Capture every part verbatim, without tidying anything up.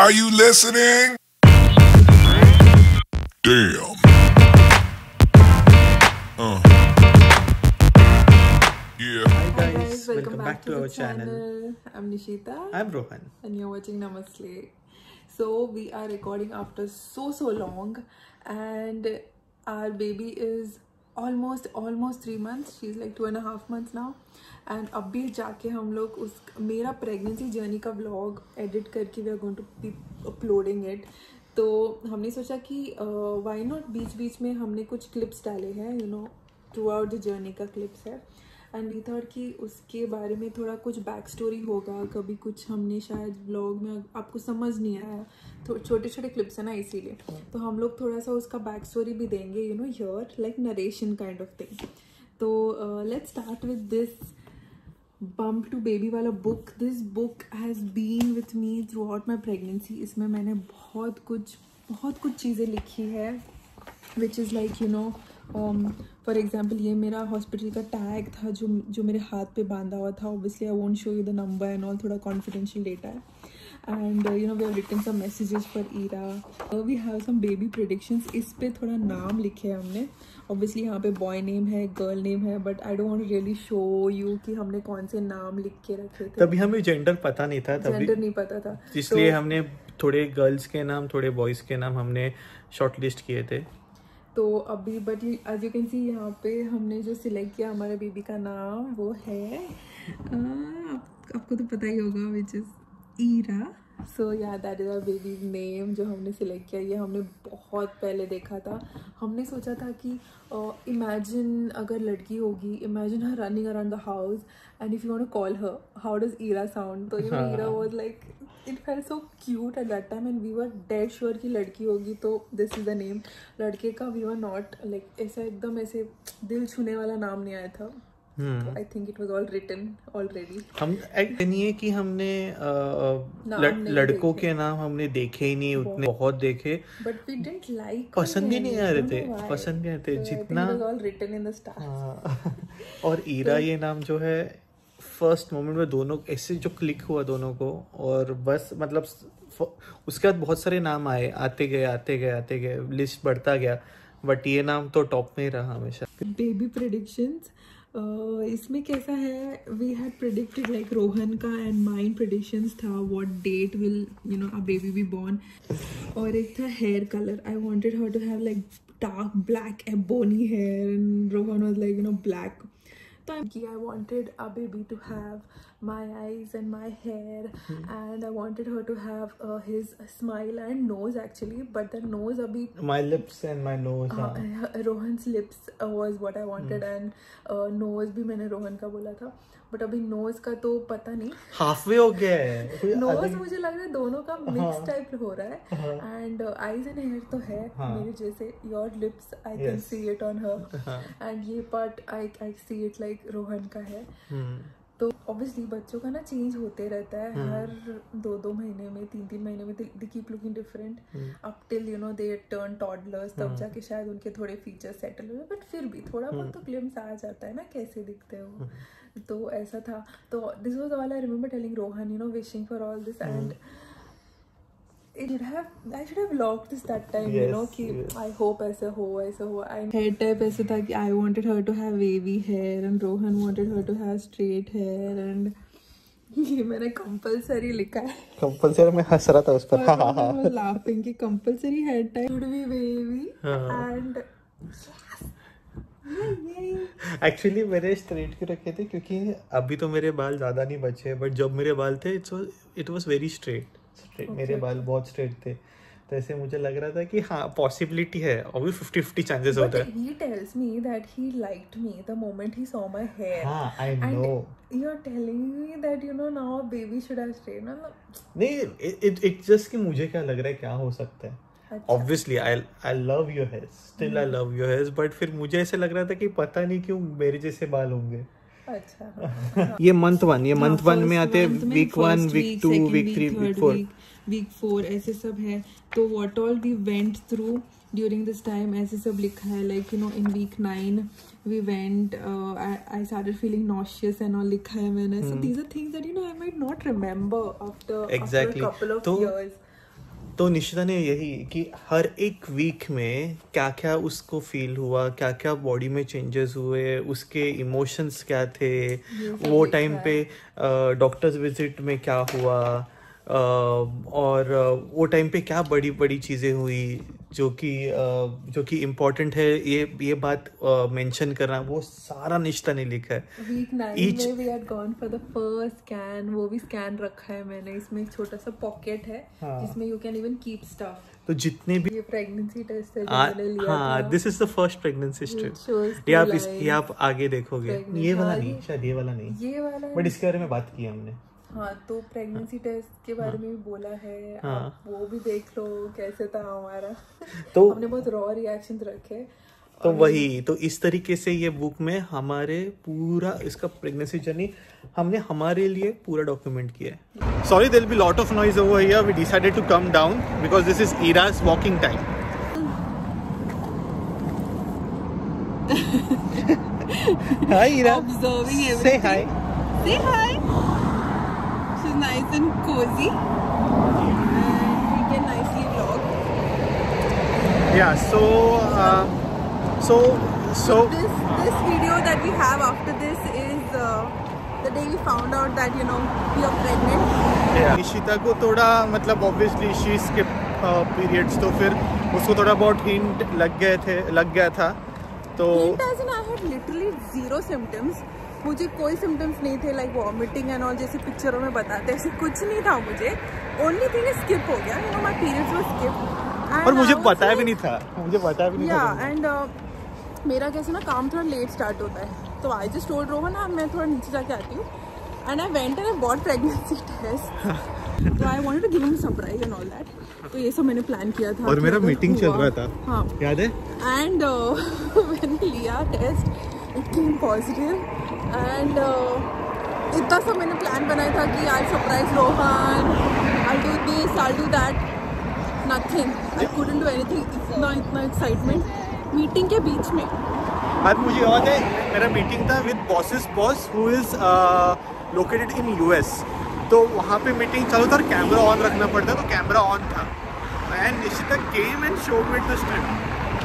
Are you listening? Damn. Uh. Yeah. Hi Hi guys, guys, welcome, back, to, the our channel. channel. I'm Nishita I'm Rohan. and you're watching Namaste. So we are recording after so so long and our baby is almost almost three months. She's like two and a half months now. And अभी जाके हम लोग उस मेरा pregnancy journey का vlog edit करके we are going to be uploading it. तो हमने सोचा कि वाई नॉट बीच बीच में हमने कुछ क्लिप्स डाले हैं, you know, throughout the journey का क्लिप्स है. एंड वी थॉट कि उसके बारे में थोड़ा कुछ बैक स्टोरी होगा. कभी कुछ हमने शायद व्लॉग में आपको समझ नहीं आया, तो छोटे छोटे क्लिप्स है ना, इसीलिए तो हम लोग थोड़ा सा उसका बैक स्टोरी भी देंगे, you know, here like narration kind of thing. तो let's start with this bump to baby वाला book. This book has been with me throughout my pregnancy. इसमें मैंने बहुत कुछ बहुत कुछ चीज़ें लिखी है which is like, you know, for example ये मेरा हॉस्पिटल का टैग था जो जो मेरे हाथ पे बांधा हुआ था. Obviously I won't show you the number and all, थोड़ा कॉन्फिडेंशियल डेटा है. And you know we have written some messages for Ira. We have some baby predictions. इस पे थोड़ा नाम लिखे हैं हमने. ऑब्वियसली यहाँ पे बॉय नेम है, गर्ल नेम है, but I don't want really show you कि हमने कौन से नाम लिख के रखे थे. तभी हमें जेंडर पता नहीं था, तभी जेंडर नहीं पता था, इसलिए तो, हमने थोड़े गर्ल्स के नाम थोड़े बॉयज के नाम हमने शॉर्ट लिस्ट किए थे. तो अभी but as you can see यहाँ पे हमने जो सिलेक्ट किया हमारे बेबी का नाम वो है, आ, आप, आपको तो पता ही होगा, which is Ira. So yeah that is our baby name जो हमने सिलेक्ट किया. ये हमने बहुत पहले देखा था. हमने सोचा था कि इमेजिन uh, अगर लड़की होगी, imagine her running around the house and if you want to call her, how does Ira sound. तो you know Ira was like, it felt so cute at that time and we were dead sure कि लड़की होगी तो this is the name. लड़के का we were not like ऐसा एकदम ऐसे दिल छूने वाला नाम नहीं आया था. I think it was all written already. हम नहीं है कि हमने लड़, लड़कों के नाम हमने देखे ही नहीं, उतने बहुत देखे, बट वी डिडंट लाइक, पसंद ही नहीं आ रहे थे, पसंद नहीं आते जितना. All written in the stars. और ईरा ये नाम जो है फर्स्ट मोमेंट में दोनों ऐसे जो क्लिक हुआ दोनों को, और बस मतलब उसके बाद बहुत सारे नाम आए, आते गए आते गए आते गए, लिस्ट बढ़ता गया, बट ये नाम तो टॉप में ही रहा हमेशा. Baby predictions. Uh, इसमें कैसा है, we had predicted like Rohan का एंड माइंड प्रेडिक्शंस था what date will you know a baby be born. और एक था hair colour. I wanted her to have like dark black ebony hair and Rohan was like, you know, black. So I wanted a baby to have my eyes and my hair, hmm. and I wanted her to have uh, his smile and nose actually, but the nose abhi my lips and my nose. uh, uh, Rohan's lips uh, was what I wanted, hmm. and uh, nose भी मैंने रोहन का बोला था, but अभी knows का तो पता नहीं, हाफवे हो गया है. नोज मुझे लग रहा है दोनों का मिक्स टाइप हो रहा है. एंड आईज एंड हेयर तो है मेरे जैसे. Your lips I can see it on her, and ये part I I see it like Rohan का है. तो ऑब्वियसली बच्चों का ना चेंज होते रहता है हर दो दो महीने में, तीन तीन महीने में. They keep looking different up till you know they turn toddlers, तब जाके शायद उनके थोड़े फीचर्स सेटल हुए, बट फिर भी थोड़ा बहुत तो ग्लिम्स आ जाता है ना कैसे दिखते हो. तो ऐसा था. तो this was all I remember telling Rohan, you know, wishing for all this. And it should have, I should have logged this that time, yes, you know, कि yes. I hope ऐसा हो ऐसा हो. Hair type ऐसा था कि I wanted her to have wavy hair and Rohan wanted her to have straight hair, and ये मैंने compulsory लिखा है. Compulsory मैं हंस रहा था उस पर. I was laughing कि compulsory hair type should be wavy and actually मैंने स्ट्रेट क्यों रखे थे, क्योंकि अभी तो मेरे बाल ज़्यादा नहीं बचे, बट जब मेरे बाल थे it was very straight. Straight मेरे बाल बहुत स्ट्रेट थे, तो ऐसे मुझे लग रहा था कि हाँ पॉसिबिलिटी है, अभी फिफ्टी फिफ्टी चांसेस होता है. He tells me that he liked me the moment he saw my hair. हाँ, I know. And you're telling me that you know now a baby should have straight. No, नहीं, it it just कि मुझे क्या लग रहा है क्या हो सकता है. Obviously, I I love your hair. Still I love your hair. But फिर मुझे ऐसे लग रहा था कि पता नहीं क्यों मेरे जैसे बाल होंगे. अच्छा. ये मंथ वन, ये मंथ वन में आते हैं week one, week two, week three, week four, week four ऐसे सब है. तो what all we went through during this time ऐसे सब लिखा है. Like you know in week nine we went. Uh, I I started feeling nauseous and all लिखा है मैंने. So these are things that you know I might not remember after, exactly. after a couple of तो, years. तो निशिता ने यही कि हर एक week में क्या क्या उसको फील हुआ, क्या क्या बॉडी में चेंजेस हुए, उसके इमोशंस क्या थे, वो टाइम पे डॉक्टर्स विजिट में क्या हुआ, uh, और uh, वो टाइम पे क्या बड़ी बड़ी चीज़ें हुई जो कि uh, जो कि इम्पोर्टेंट है, ये ये बात मेंशन uh, करना, वो सारा निशिता ने लिखा है। वीक नाइन Each... में we had gone for the first scan, वो भी स्कैन रखा है मैंने। इसमें एक छोटा सा पॉकेट है हाँ। जिसमें you can even keep stuff. तो जितने भी ये प्रेगनेंसी टेस्ट है जो आ, मैंने लिया हाँ, था। This is the first pregnancy test. ये आप इस ये आप आगे देखोगे, ये वाला नहीं, शायद ये वाला नहीं, ये वाला बट इसके बारे में बात की हमने। हाँ, तो प्रेगनेंसी टेस्ट के बारे में भी बोला है। हाँ। आप वो भी देख लो कैसे था हमारा। तो हमने बहुत रॉ रिएक्शंस रखे। तो वही, तो इस तरीके से ये बुक में हमारे पूरा इसका प्रेगनेंसी जर्नी हमने हमारे लिए पूरा डॉक्यूमेंट किया है। Sorry, there will be lot of noise over here, we decided to come down because this is Ira's walking time. Hi Ira, Observing everything. say hi. Say hi. She's nice and cozy, and we can nicely vlog. Yeah, so uh, so so This this video that we have after this is uh, the day we found out that you know we are pregnant. yeah. Nishita को थोड़ा मतलब obviously she skip periods, तो फिर उसको थोड़ा बहुत hint लग गए थे लग गया था। तो Hint as in I had literally zero symptoms. मुझे कोई सिम्टम्स नहीं थे, लाइक वॉमिटिंग एंड ऑल जैसे पिक्चरों में बताते, ऐसे कुछ नहीं था मुझे। ओनली थिंग स्किप हो गया, you know my periods were skip. और मुझे पता भी नहीं था, मुझे पता भी नहीं या था। एंड मेरा कैसे ना काम थोड़ा लेट स्टार्ट होता है, तो आई जस्ट टोल्ड रोहन ना मैं थोड़ा नीचे जाके आती हूँ, and I went and I bought pregnancy test. तो I wanted to give him surprise and all that. तो ये सब मैंने प्लान किया था। और मेरा मीटिंग चल रहा था, हाँ याद है। एंड व्हेन लिया test it came positive, and इतना सब मैंने प्लान बनाया था कि I surprise Rohan, I do this, I do that, nothing, I couldn't do anything. इतना इतना एक्साइटमेंट मीटिंग के बीच में। आज मुझे याद है मेरा मीटिंग था with bosses boss who is located in US. तो वहाँ पे मीटिंग चालू था और कैमरा ऑन रखना पड़ता, तो कैमरा ऑन था and Nishita came and showed me the script.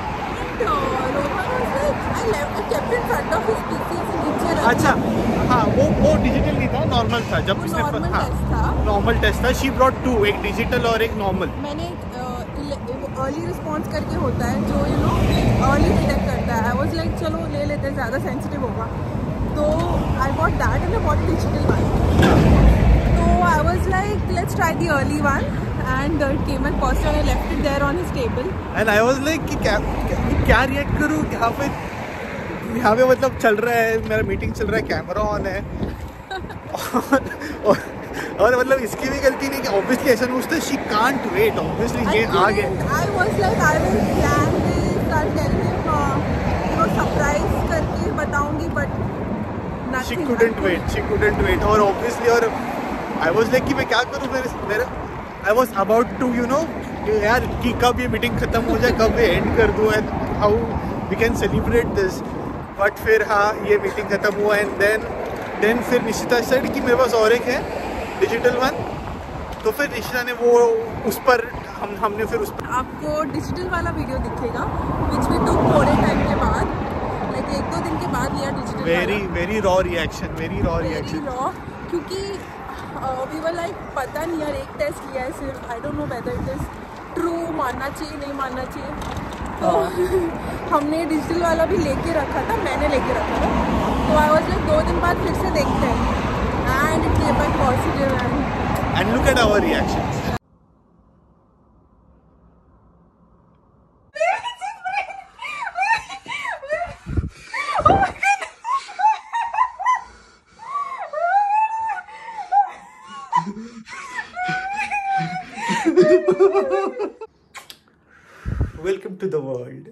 अच्छा हाँ, वो वो डिजिटल नहीं था, नॉर्मल था। जब उसने नॉर्मल टेस्ट था, शी ब्रॉट टू, एक डिजिटल और एक नॉर्मल। मैंने अर्ली रिस्पॉन्स करके होता है जो यू नो अर्ली डिटेक्ट करता है। आई वाज लाइक चलो ले लेते हैं, ज़्यादा सेंसिटिव होगा, तो I got that and I got digital one. तो I was like let's try the early one and it came and positive, I left it there on his table and I was like कि क्या क्या react करूँ यहाँ पे यहाँ पे मतलब चल रहा है, मेरा मीटिंग चल रहा है, कैमरा ऑन है। और, और, और मतलब इसकी भी गलती नहीं कि ऑब्वियसली ऐसा पूछते, शी कांट वेट, ऑब्वियसली ये आ गए। I was like I will plan this, I tell him you know surprise करके बताऊंगी, but she couldn't wait, she couldn't wait. और ऑब्वियसली और आई वाज लाइक कि मैं क्या करूं, मेरे मेरे I was about to you know यार कि कब ये मीटिंग खत्म हो जाए, कब ये एंड कर दूं and how we can celebrate this. But फिर हाँ, ये मीटिंग खत्म हुआ एंड देन देन फिर निशिता सेड कि मेरे पास और एक है डिजिटल वन। तो फिर निशिता ने वो उस पर हम हमने फिर उस पर आपको डिजिटल वाला वीडियो दिखेगा विच वी टुक थोड़े टाइम के बाद, लाइक एक दो दिन के बाद लिया digital. Very very raw reaction, very raw reaction, raw, क्योंकि वी वर लाइक पता नहीं यार, एक टेस्ट लिया है सिर्फ, I don't know whether it is true, मानना चाहिए नहीं मानना चाहिए। तो हमने डिजिटल वाला भी लेके रखा था, मैंने लेके रखा था। तो आई वाज लाइक दो दिन बाद फिर से देखते हैं and it came back positive and and look at our reactions. Welcome to the world.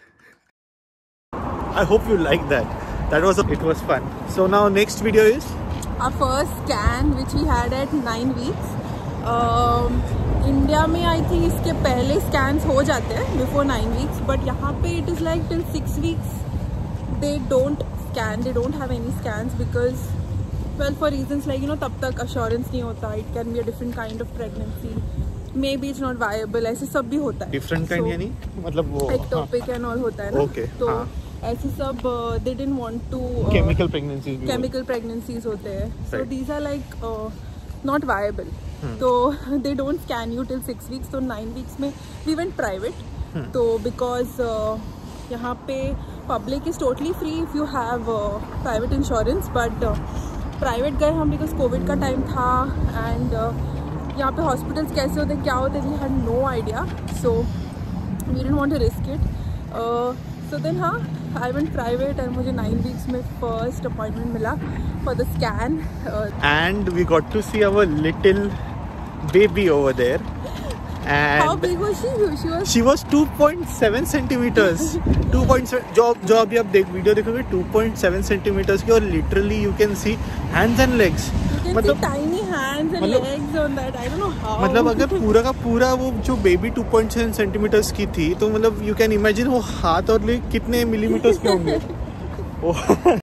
I hope you liked that. That was a, it was fun. So now next video is our first scan which we had at nine weeks. um, India में I think इसके पहले scans हो जाते हैं before nine weeks, but यहाँ पे it is like till six weeks they don't scan, they don't have any scans because well for reasons like you know तब तक अश्योरेंस नहीं होता, it can be a different kind of pregnancy maybe it's not viable, ऐसे सब भी होता है। Different kind यानी मतलब वो एक्टोपिक एंड ऑल होता है ना। Okay, तो हाँ. ऐसे सब they didn't want to chemical pregnancies chemical pregnancies होते हैं, so Right. These are like not viable. तो they don't scan you till six weeks, तो नाइन वीक्स में वी वेंट प्राइवेट। तो बिकॉज यहाँ पे public is totally free if you have private insurance, but private गए हम because Covid का time था एंड uh, यहाँ पे हॉस्पिटल्स कैसे होते हैं क्या होते हैं we had no idea, so we didn't want to risk it. So then हाँ आई वेंट प्राइवेट एंड मुझे नाइन वीक्स में फर्स्ट अपॉइंटमेंट मिला for the scan and we got to see our little baby over there how and big was she? She was she was two point seven centimeters two point seven जो जो अभी आप देख video देखोगे two point seven centimeters की और literally you can see hands and legs You can मतलब see tiny hands and मतलब- legs on that. I don't know how. मतलब अगर पूरा का पूरा वो जो baby two point seven centimeters की थी तो मतलब you can imagine वो हाथ और लेग कितने मिलीमीटर्स के होंगे वो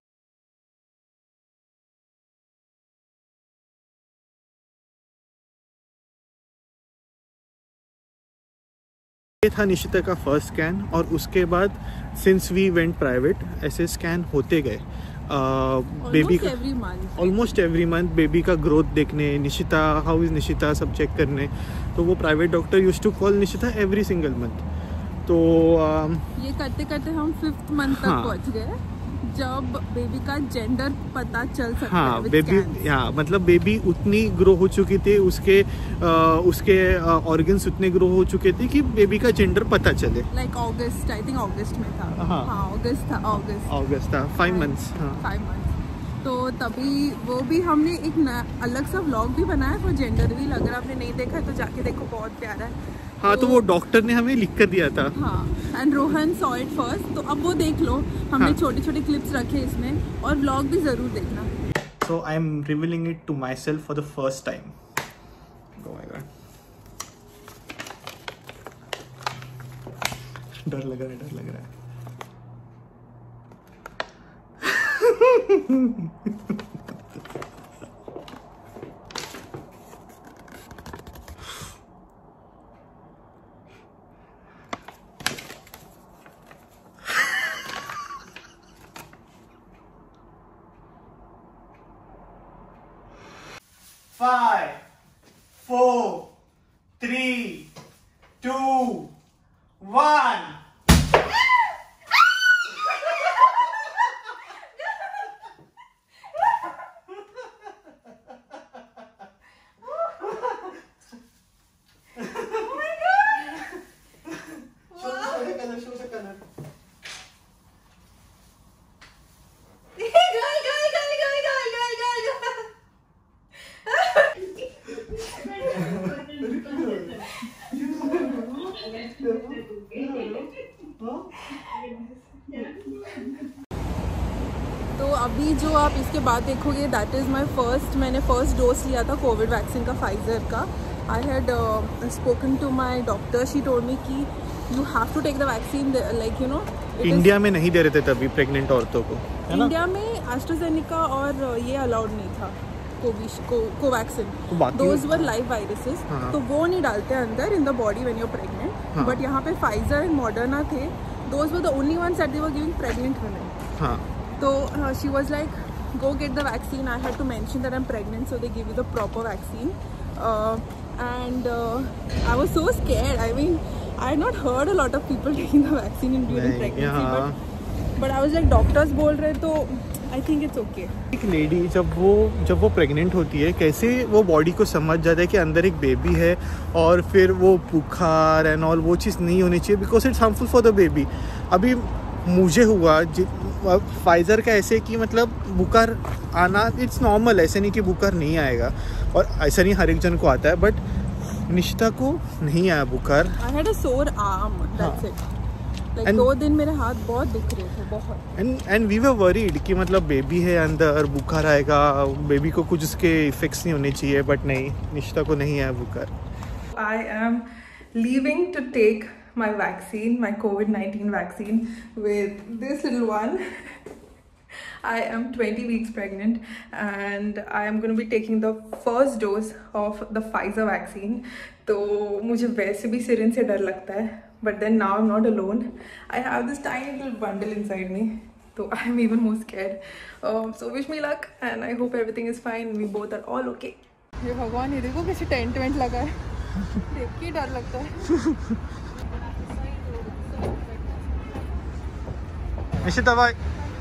ये था निशिता का फर्स्ट स्कैन और उसके बाद सिंस वी वेंट प्राइवेट ऐसे स्कैन होते गए बेबी Almost का every month. Almost every month baby का ग्रोथ देखने, निशिता हाउ इज निशिता सब चेक करने। तो वो private doctor used to call Nishita every single month. तो um, ये करते करते हम फिफ्थ मंथ तक हाँ. पहुंच गए जब बेबी का जेंडर पता चल सकता है हाँ with बेबी scans. हाँ मतलब बेबी उतनी ग्रो हो चुकी थी, उसके आ, उसके ऑर्गन्स उतने ग्रो हो चुके थे कि बेबी का जेंडर पता चले। लाइक अगस्त, आई थिंक अगस्त में था। हाँ. हाँ अगस्त था, अगस्त अगस्त था, फाइव मंथ्स। हाँ फाइव मंथ्स। तो तभी वो भी हमने एक न, अलग सा व्लॉग भी बनाया फॉर जेंडर व्हील, अगर आपने नहीं देखा तो जाके देखो, बहुत प्यारा है। हाँ तो वो डॉक्टर ने हमें लिख कर दिया था। हाँ and Rohan saw it first, तो अब वो देख लो, हमने हाँ. छोटे छोटे क्लिप्स रखे इसमें, और व्लॉग भी जरूर देखना। So I'm revealing it to myself for the first time. Oh my god. डर लग रहा है, डर लग रहा है। Five, four, three, two, one. तो अभी जो आप इसके बाद देखोगे, दैट इज़ माई फर्स्ट, मैंने फर्स्ट डोज लिया था कोविड वैक्सीन का, फाइजर का। I had spoken to my doctor, she told me कि you have to take the vaccine, like you know. India में नहीं दे रहे थे तभी प्रेग्नेंट औरतों को, है ना? इंडिया में एस्ट्राजेनेका और ये अलाउड नहीं था, कोविश को कोवैक्सीन, तो बाकी- दोज वर लाइव वायरसेस, हाँ. तो वो नहीं डालते अंदर in the body when you are pregnant. हाँ. बट यहाँ पे फाइजर एंड मॉडर्ना थे, those were the only ones that they were giving pregnant women. हाँ So uh, she was like, go get the vaccine. I had to mention that I'm pregnant, so they give you the proper vaccine. Uh, and uh, I was so scared. I mean, I had not heard a lot of people taking the vaccine in during नहीं, pregnancy, हाँ. but but I was like, doctors बोल रहे तो I think it's okay. एक lady जब वो जब वो प्रेग्नेंट होती है, कैसे वो बॉडी को समझ जाता है कि अंदर एक बेबी है, और फिर वो बुखार एंड ऑल वो चीज़ नहीं होनी चाहिए because it's harmful for the baby. अभी मुझे हुआ फाइज़र का ऐसे कि मतलब बुखार आना इट्स नॉर्मल, ऐसे नहीं कि बुखार नहीं आएगा, और ऐसा नहीं हर एक जन को आता है, बट निशिता को नहीं आया बुखार। I had a sore arm. That's हाँ. it. Like And- दो दिन मेरे हाथ बहुत दुख रहे थे, बहुत। And and we were worried कि मतलब बेबी है अंदर, बुखार आएगा, बेबी को कुछ उसके इफेक्ट्स नहीं होने चाहिए, बट नहीं, निशिता को नहीं आया बुखार। I am leaving to take my vaccine, my COVID nineteen vaccine, with this little one. I am twenty weeks pregnant and I am going to be taking the first dose of the Pfizer vaccine. तो मुझे वैसे भी syringe से डर लगता है, but then now I'm not alone. I have this tiny little bundle inside me, so I'm even more scared. Um, so wish me luck and I hope everything is fine. We both are all okay. ये भगवान, ये देखो कैसे tent went लगा है, देख के डर लगता है. निशिता भाई.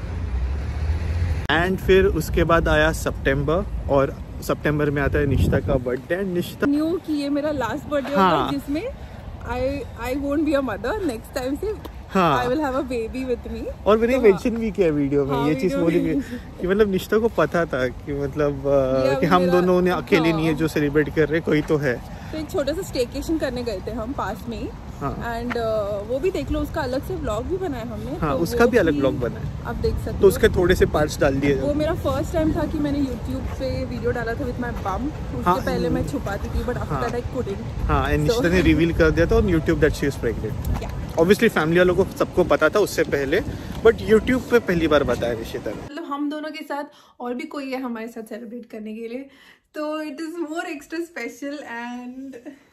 एंड फिर उसके बाद आया सितंबर, और सितंबर में आता है निशिता का बर्थडे. एंड निशिता न्यू कि ये मेरा लास्ट बर्थडे होगा जिसमें I I won't be a mother next time से. हाँ, I will have a baby with me. और मैंने तो मेंशन भी किया वीडियो में. हाँ, ये चीज बोली भी कि मतलब निशिता को पता था कि मतलब आ, कि हम मेरा, दोनों ने अकेले हाँ, नहीं है जो सेलिब्रेट कर रहे, कोई तो है. तो एक छोटा सा स्टेकेशन करने गए थे हम पास में ही. हाँ. एंड uh, वो भी देख लो, उसका अलग से व्लॉग भी बनाया हमने. हाँ, तो उसका भी अलग व्लॉग बना है, आप देख सकते हो. तो उसके थोड़े से पार्ट्स डाल दिए. वो मेरा फर्स्ट टाइम था कि मैंने यूट्यूब पे वीडियो डाला था विद माय बम. उसके हाँ, पहले मैं छुपाती थी, but after that I couldn't. हाँ, एंड निशिता ने रिवील कर दिया था on YouTube that she is pregnant. Obviously family वालों को सबको पता था उससे पहले, बट यूट्यूब पे पहली बार बताया निशिता ने. मतलब हम दोनों के साथ और भी कोई है हमारे साथ सेलिब्रेट करने के लिए, तो it is more extra special and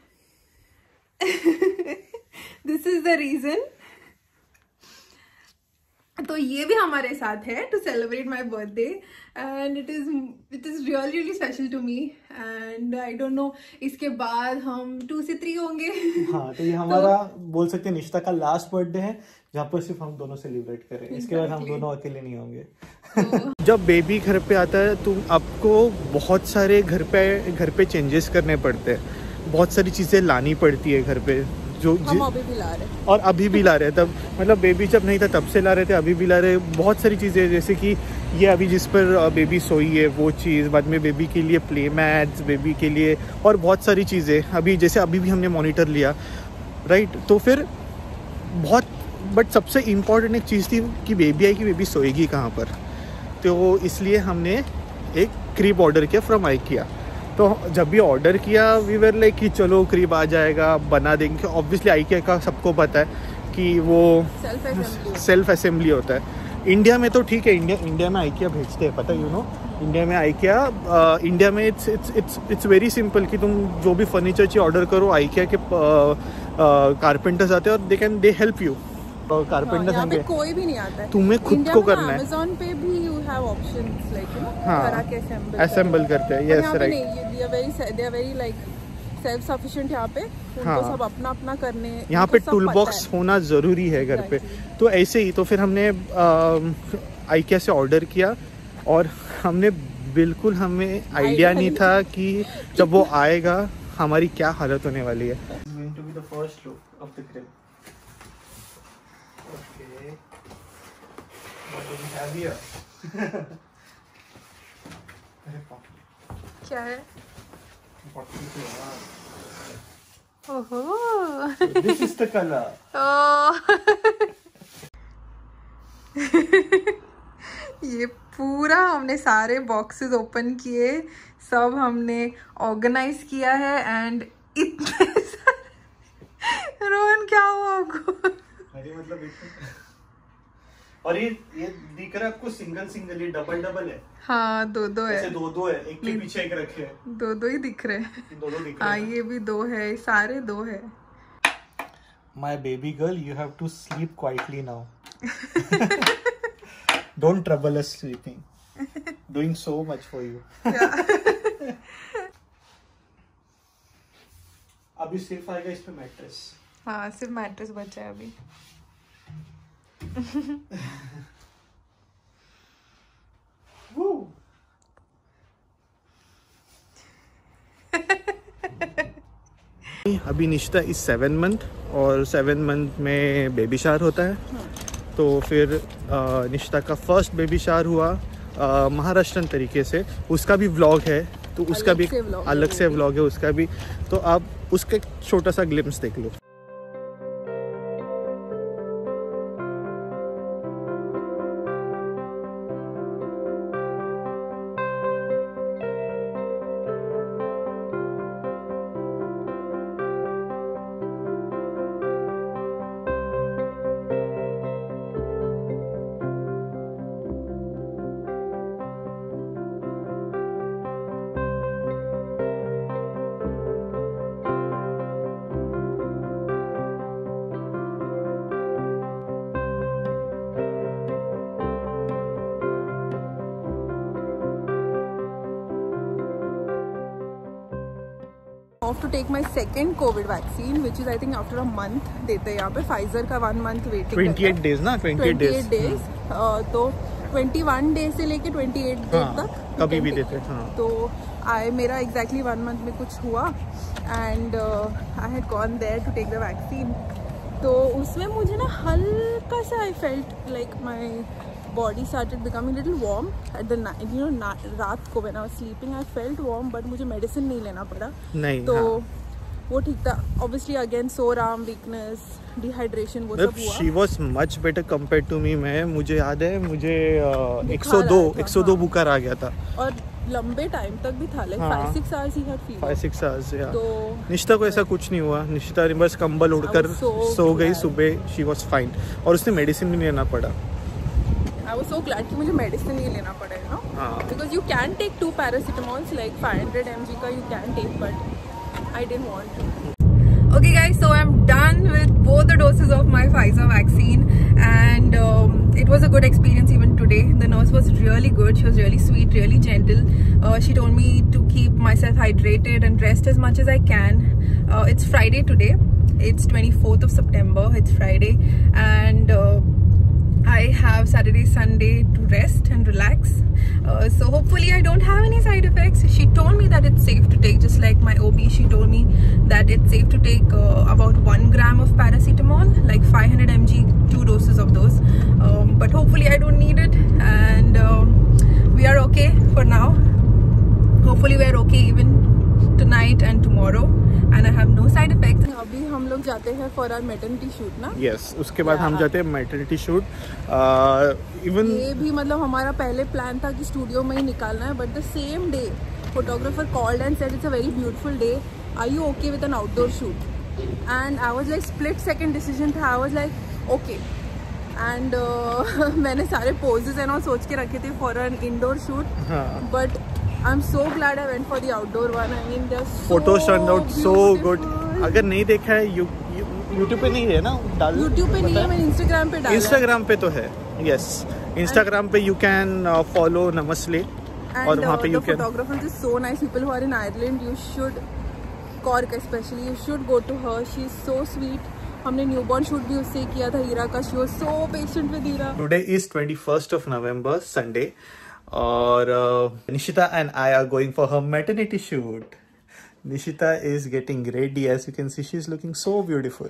this is the reason. तो ये भी हमारे साथ है to celebrate my birthday and it is it is really really special to me. And I don't know इसके बाद हम टू से थ्री होंगे. हाँ, तो ये हमारा तो, बोल सकते हैं निशिता का लास्ट बर्थडे है जहाँ पर सिर्फ हम दोनों सेलिब्रेट करें. exactly. इसके बाद हम दोनों अकेले नहीं होंगे. तो, जब बेबी घर पे आता है तो आपको बहुत सारे घर पे घर पे चेंजेस करने पड़ते हैं. बहुत सारी चीजें लानी पड़ती है घर पे, जो हम अभी भी ला रहे हैं और अभी भी ला रहे हैं. तब मतलब बेबी जब नहीं था तब से ला रहे थे, अभी भी ला रहे हैं. बहुत सारी चीज़ें, जैसे कि ये अभी जिस पर बेबी सोई है वो चीज़, बाद में बेबी के लिए प्ले मैट्स, बेबी के लिए और बहुत सारी चीज़ें. अभी जैसे अभी भी हमने मॉनिटर लिया, राइट. तो फिर बहुत, बट सबसे इम्पॉर्टेंट एक चीज़ थी कि बेबी आई कि बेबी सोएगी कहाँ पर. तो इसलिए हमने एक क्रीब ऑर्डर किया फ्रॉम आइकिया. तो जब भी ऑर्डर किया वी वर लाइक कि चलो क्रीब आ जाएगा, बना देंगे. ऑब्वियसली आइकिया का सबको पता है कि वो सेल्फ असेंबली होता है. इंडिया में तो ठीक है, इंडिया इंडिया में आइकिया भेजते हैं, पता यू नो. इंडिया में आइकिया इंडिया में it's it's it's it's very simple कि तुम जो भी फर्नीचर चाहिए ऑर्डर करो, आइकिया के कारपेंटर्स आते हैं और they can they help you. Carpenters यहाँ पे कोई भी नहीं आता है, तुम्हें खुद को करना है. Amazon पे भी you have options like you know, हाँ, असेंबल करते हैं. Yes right. they are very they are very like self sufficient यहाँ पे. हाँ, उनको सब अपना अपना करने, यहाँ पे टूल बॉक्स होना जरूरी है घर पे. तो ऐसे ही तो फिर हमने आइकिया से ऑर्डर किया और हमने बिल्कुल, हमें आइडिया नहीं था कि जब वो आएगा हमारी क्या हालत होने वाली है. Going to be the first look of the crib. Okay. What do we have here? क्या है? ओहो. This is the color. ये पूरा हमने सारे बॉक्सेस ओपन किए, सब हमने ऑर्गेनाइज किया है. एंड इतने सारे रोहन, क्या हुआ आपको? अरे मतलब और ये ये दिख रहा है आपको सिंगल सिंगल, ये डबल डबल है. हाँ, दो दो है. दो दो है, एक के पीछे एक रखे हैं. दो दो ही दिख रहे हैं. दो दो दिख रहे हैं. हाँ, ये भी दो है, सारे दो है. My baby girl, you have to sleep quietly now. Don't trouble us sleeping. Doing so much for you. अभी सिर्फ आएगा इस पे मैट्रेस. हाँ, सिर्फ मैट्रेस बचा है अभी. अभी निशिता इस सेवन मंथ और सेवन मंथ में बेबी शावर होता है. तो फिर निशिता का फर्स्ट बेबी शावर हुआ महाराष्ट्रन तरीके से. उसका भी व्लॉग है, तो उसका भी अलग से व्लॉग है उसका भी. तो आप उसका छोटा सा ग्लिम्स देख लो. Off to take my second COVID vaccine which is I think after a month देते हैं यहाँ पे। फाइजर का one month waiting twenty eight days ना, ट्वेंटी एट डेज डेज तो ट्वेंटी वन डे से लेके ट्वेंटी एट डे तक कभी भी देते हैं। हाँ. तो आई मेरा एग्जैक्टली वन मंथ में कुछ हुआ and I had gone there to take the vaccine. तो उसमें मुझे ना हल्का सा I felt like my body started becoming little warm at the night, you know रात को when I was sleeping I felt warm, but मुझे medicine नहीं लेना पड़ा। नहीं, तो हाँ. वो ठीक था। Obviously again sore arm, weakness, dehydration, वो सब हुआ। She was much better compared to मी। मैं मुझे याद है मुझे एक सौ दो एक सौ दो बुखार आ गया था और लंबे टाइम तक भी था, लाइक फाइव सिक्स आवर्स ही had fever. Five six hours या तो निशिता को ऐसा कुछ नहीं हुआ। निशिता ने बस कंबल उड़कर so सो गई glad. सुबह, शी वाज फाइन और उसने मेडिसिन भी नहीं लेना पड़ा। आई वाज सो ग्लैड कि मुझे मेडिसिन नहीं लेना पड़ा है ना, because you can take two paracetamols like five hundred M G का you can take, but I didn't want to. Okay guys, so I'm done with both the doses of my Pfizer vaccine and um, it was a good experience even today. The nurse was really good. She was really sweet, really gentle. Uh, she told me to keep myself hydrated and rest as much as I can. Uh, it's Friday today. It's twenty-fourth of September. It's Friday and uh, I have Saturday, Sunday to rest and relax. Uh, so hopefully I don't have any side effects. She told me that it's safe to take, just like my O B. She told me that it's safe to take uh, about one gram of paracetamol, like five hundred milligrams, two doses of those. Um, but hopefully I don't need it, and um, we are okay for now. Hopefully we are okay even tonight and tomorrow. And I have no side effects. अभी हम लोग जाते हैं for our maternity shoot ना? Yes, उसके बाद हम जाते हैं maternity shoot. Even ये भी मतलब हमारा पहले प्लान था कि स्टूडियो में ही निकालना है, but the same day photographer called and said it's a very beautiful day. Are you okay with an outdoor shoot? And I was like split second decision था. I was like okay. And uh, मैंने सारे poses and all सोच के रखे थे for an indoor shoot. हाँ. But I'm so glad I went for the outdoor one. I mean, they're so photos turned out so good. beautiful. अगर नहीं देखा है यू यूट्यूब पे नहीं है ना, डाल YouTube पे नहीं है, मैंने Instagram पे डाला। Instagram पे तो है, yes. Instagram पे you can uh, follow Namaste और वहाँ पे uh, you the can. photographers is so nice. People who are in Ireland, you should, Cork especially, you should go to her. She is so sweet. हमने newborn shoot भी उससे किया था, हीरा का। She was so patient with Heera. Today is twenty-first of November, Sunday. और uh, Nishita and I are going for her maternity shoot. Nishita is getting ready. As you can see, she's looking so beautiful.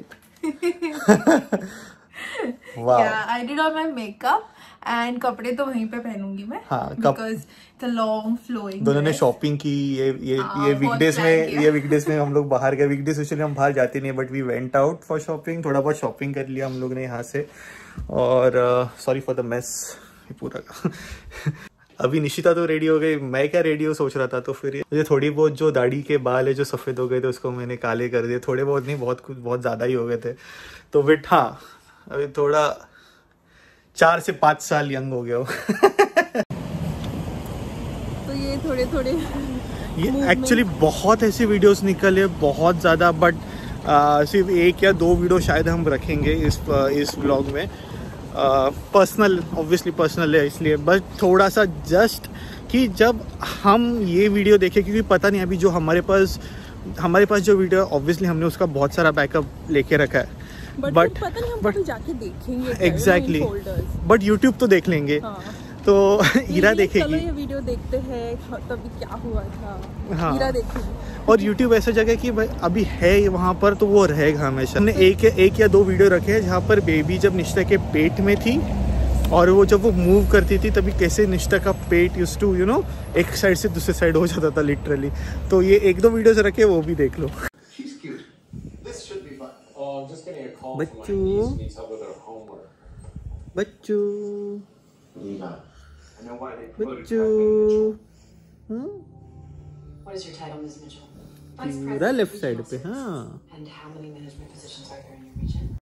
Wow. Yeah, I did all my makeup and कपड़े तो वहीं पे पहनूंगी मैं। हाँ, because it's a long flowing दोनों ने dress. Shopping की। ये ये हाँ, ये बहुत वीकडेज plan में किया। ये वीकडेज में हम लोग बाहर गए। वीकडेज एक्चुअली हम बाहर जाते नहीं, but we went out for shopping. थोड़ा बहुत शॉपिंग कर लिया हम लोग ने यहाँ से। और सॉरी फॉर द मेस पूरा का। अभी निशिता तो रेडी हो गई, मैं क्या रेडी हो सोच रहा था। तो फिर मुझे थोड़ी बहुत जो दाढ़ी के बाल है जो सफ़ेद हो गए थे उसको मैंने काले कर दिए। थोड़े बहुत नहीं, बहुत कुछ बहुत ज़्यादा ही हो गए थे। तो फिर हाँ, अभी थोड़ा चार से पाँच साल यंग हो गया हो। तो ये थोड़े थोड़े ये एक्चुअली बहुत ऐसी वीडियोस निकले, बहुत ज़्यादा, बट सिर्फ एक या दो वीडियो शायद हम रखेंगे इस इस ब्लॉग में। पर्सनल ऑब्वियसली पर्सनल है इसलिए, बट थोड़ा सा जस्ट कि जब हम ये वीडियो देखें, क्योंकि पता नहीं अभी जो हमारे पास हमारे पास जो वीडियो ऑब्वियसली हमने उसका बहुत सारा बैकअप लेके रखा है, बट पता नहीं हम बट कभी जाके देखेंगे एग्जैक्टली, बट यूट्यूब तो देख लेंगे। हाँ। तो हीरा देखेगी। चलो ये वीडियो देखते हैं तभी क्या हुआ था। हाँ। हीरा देखेगी। और यूट्यूब ऐसा जगह कि भाई अभी है वहाँ पर तो वो रहेगा हमेशा। हमने एक एक या दो वीडियो रखे हैं जहाँ पर बेबी जब निशिता के पेट में थी और वो जब वो मूव करती थी तभी कैसे निशिता का पेट यूज टू यू नो एक साइड से दूसरे साइड हो जाता था लिटरली। तो ये एक दो वीडियोस रखे, वो भी देख लो। बच्चू बच्चू बच्चू What is your title, Miz Mitchell? पूरा लेफ्ट साइड पे। हाँ। And how many management positions are there in your region?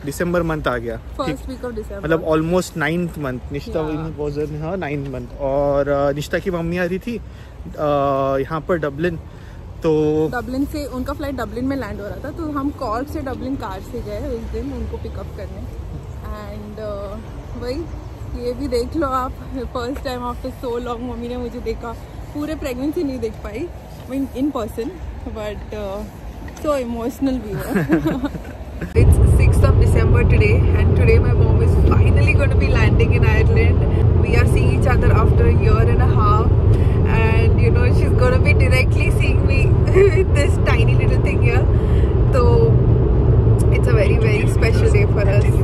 दिसंबर मंथ आ गया, फर्स्ट वीक ऑफ दिसंबर, मतलब almost ninth month. Nishta was हाँ नाइन्थ मंथ। और uh, निश्ता की मम्मी आ रही थी uh, यहाँ पर डबलिन, तो डबलिन से उनका फ्लाइट डबलिन में लैंड हो रहा था, तो हम कॉर्क से डबलिन कार से गए उस दिन उनको पिकअप करने। एंड uh, वही ये भी देख लो आप, first time after so long mummy ने मुझे देखा। पूरे प्रेगनेंसी नहीं देख पाई mean in person, but so emotional we were. It's sixth of December today, and today my mom is finally going to be landing in Ireland. We are seeing each other after a year and a half, and you know she's going to be directly seeing me with this tiny little thing here. So it's a very very special day for us.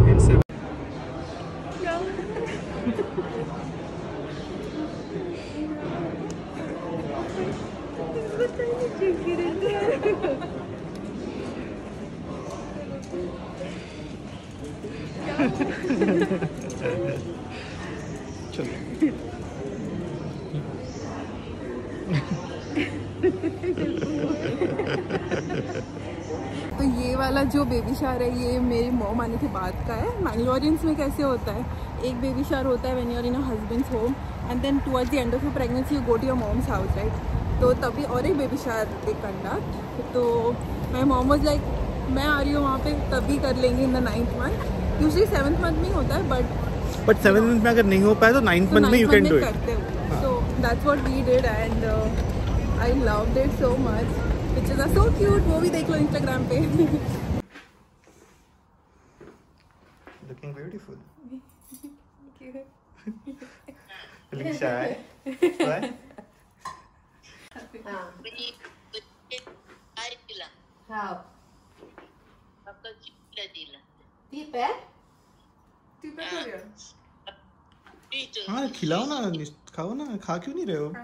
तो ये वाला जो baby shower है ये मेरी mom आने के बाद का है। मैंगलोरियंस में कैसे होता है, एक बेबी शावर होता है when you are in a husband's home and then towards the end of your pregnancy you go to your mom's house, right. तो तभी और एक बेबी शावर दे कंडक्ट। तो माय मॉम वाज लाइक मैं आ रही हूँ वहाँ पे, तभी कर लेंगे in the ninth month. Usually seventh month में होता है, बट बट सेवन्थ मंथ में अगर नहीं हो पाए तो नाइन्थ मंथ में you can do it. So that's what we did and I loved it so much. Pictures are so cute, वो भी देख लो इंस्टाग्राम पे। Looking beautiful. Feeling shy? Why? हाँ खिलाओ ना, खाओ ना, खा क्यों नहीं रहे हो?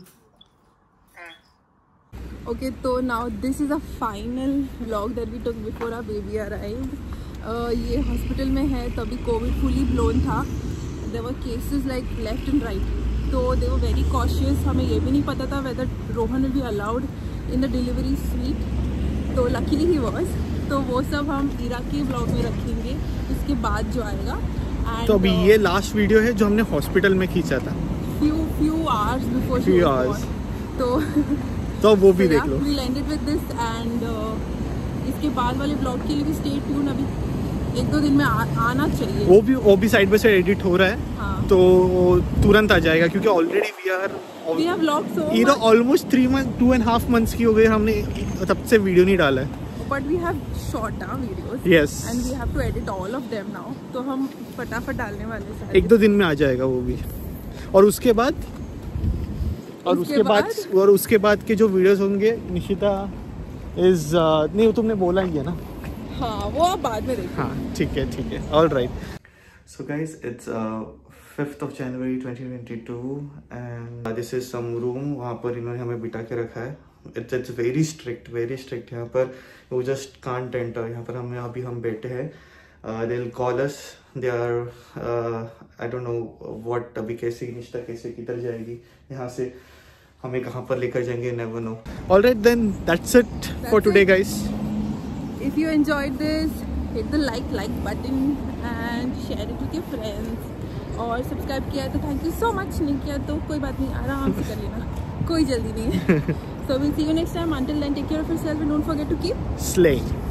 Okay, so now this is a final vlog that we took before our baby arrived. Uh, ये हॉस्पिटल में है, तभी कोविड फुली ब्लोन था। There were cases like left and right, तो they were very cautious। हमें ये भी नहीं पता था whether Rohan will be allowed in the delivery suite, तो luckily he was। तो वो सब हम इराक के ब्लॉग में रखेंगे उसके बाद जो आएगा। And, तो अभी uh, ये लास्ट वीडियो है जो हमने हॉस्पिटल में खींचा था, few few hours before she few was hours। born। तो तो वो भी so देख yeah, low. we'll end it with this and uh, इसके बाद वाले ब्लॉग के लिए भी स्टे ट्यून। अभी एक दो दिन में आ, आना चाहिए। वो भी वो भी साइड बाय साइड एडिट हो रहा है। हाँ। तो तुरंत आ जाएगा क्योंकि already we are we have vlogged so ये much, almost three month two and half months की हो गई, हमने तब से वीडियो नहीं डाला है। but we have shot our videos Yes. and we have to edit all of them now, तो हम फटाफट डालने वाले हैं सारे। एक दो दिन में आ जाएगा वो भी। और उसके बाद और उसके उसके बाद बाद? और उसके बाद के जो वीडियोस होंगे निशिता इज नहीं, वो तुमने बोला ही है ना। हाँ वो आप बाद में देखो। हाँ ठीक है ठीक है, all right. So guys it's fifth of January twenty twenty two and this is some room. वहाँ पर इन्होंने हमें बिठा के रखा है। It's it's very strict very strict यहाँ पर, वो जस्ट कांट एंटर। यहाँ पर हमें अभी हम बैठे हैं, they will call us, they are I don't know what, अभी कैसे निष्ठा कैसे किधर जाएगी, यहाँ से हमें कहाँ पर लेकर जाएंगे, never know. Alright then that's it for today guys. If you enjoyed this, hit the like like button and share it with your friends. और सब्सक्राइब किया है तो थैंक यू सो मच, नहीं किया तो कोई बात नहीं, आराम से कर लेना, कोई जल्दी नहीं है। So we'll see you next time. Until then, take care of yourself and don't forget to keep Slaying.